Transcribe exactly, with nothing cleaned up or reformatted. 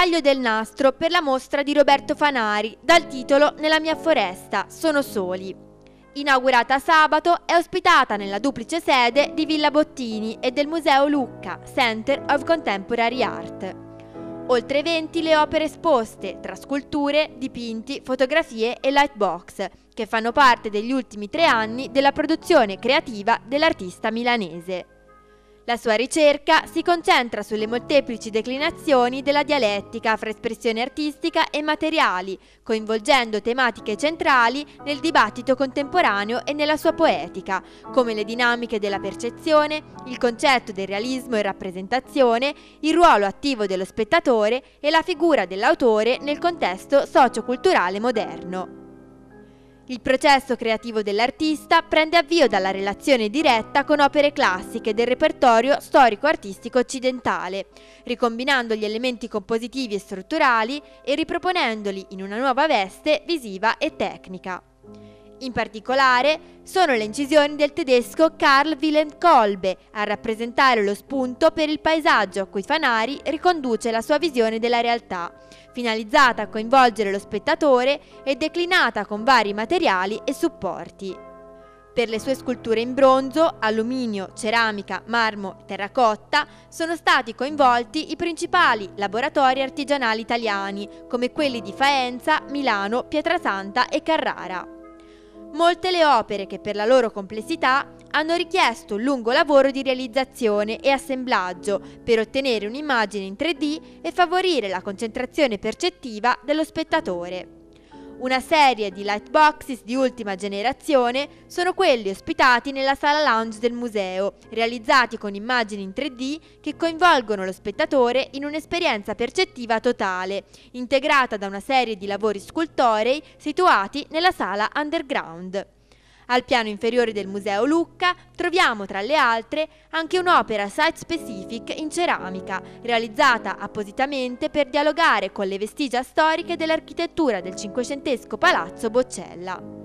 taglio del nastro per la mostra di Roberto Fanari dal titolo Nella mia foresta, sono soli. Inaugurata sabato, è ospitata nella duplice sede di Villa Bottini e del Museo Lucca, Center of Contemporary Art. Oltre venti le opere esposte, tra sculture, dipinti, fotografie e lightbox, che fanno parte degli ultimi tre anni della produzione creativa dell'artista milanese. La sua ricerca si concentra sulle molteplici declinazioni della dialettica fra espressione artistica e materiali, coinvolgendo tematiche centrali nel dibattito contemporaneo e nella sua poetica, come le dinamiche della percezione, il concetto del realismo e rappresentazione, il ruolo attivo dello spettatore e la figura dell'autore nel contesto socioculturale moderno. Il processo creativo dell'artista prende avvio dalla relazione diretta con opere classiche del repertorio storico-artistico occidentale, ricombinando gli elementi compositivi e strutturali e riproponendoli in una nuova veste visiva e tecnica. In particolare sono le incisioni del tedesco Karl Wilhelm Kolbe a rappresentare lo spunto per il paesaggio a cui Fanari riconduce la sua visione della realtà, finalizzata a coinvolgere lo spettatore e declinata con vari materiali e supporti. Per le sue sculture in bronzo, alluminio, ceramica, marmo e terracotta sono stati coinvolti i principali laboratori artigianali italiani, come quelli di Faenza, Milano, Pietrasanta e Carrara. Molte le opere che per la loro complessità hanno richiesto un lungo lavoro di realizzazione e assemblaggio per ottenere un'immagine in tre D e favorire la concentrazione percettiva dello spettatore. Una serie di lightboxes di ultima generazione sono quelli ospitati nella sala lounge del museo, realizzati con immagini in tre D che coinvolgono lo spettatore in un'esperienza percettiva totale, integrata da una serie di lavori scultorei situati nella sala underground. Al piano inferiore del Museo Lucca troviamo tra le altre anche un'opera site-specific in ceramica, realizzata appositamente per dialogare con le vestigia storiche dell'architettura del cinquecentesco Palazzo Boccella.